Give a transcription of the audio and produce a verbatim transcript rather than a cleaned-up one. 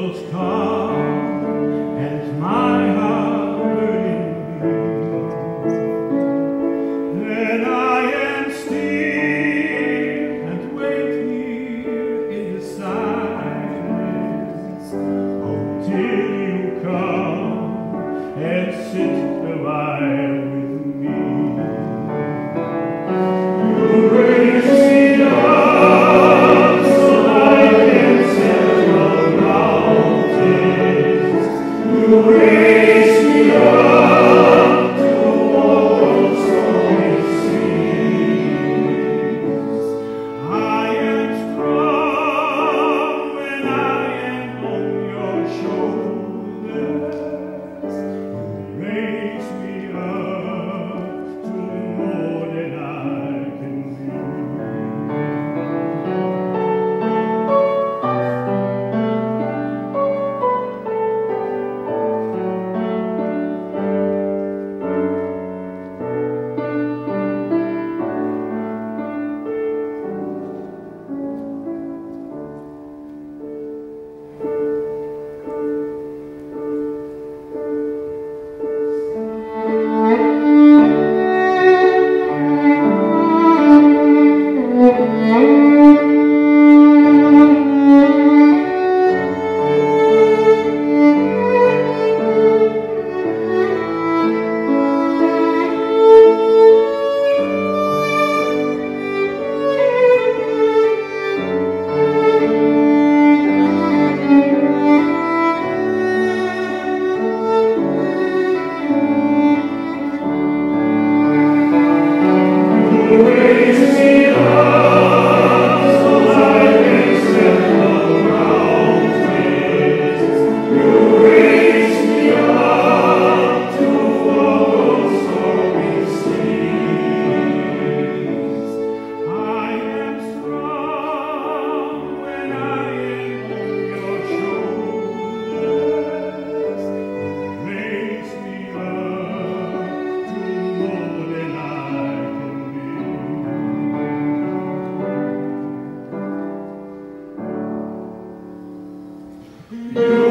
troubles come and my heart burning be, then I am still and wait here in the silence until you come and sit a while with me. You raise me up so I can sail on mountains. You raise me up to walk stormy seas. I am strong when I am on your shoulders. You raise me up to more than I can do. You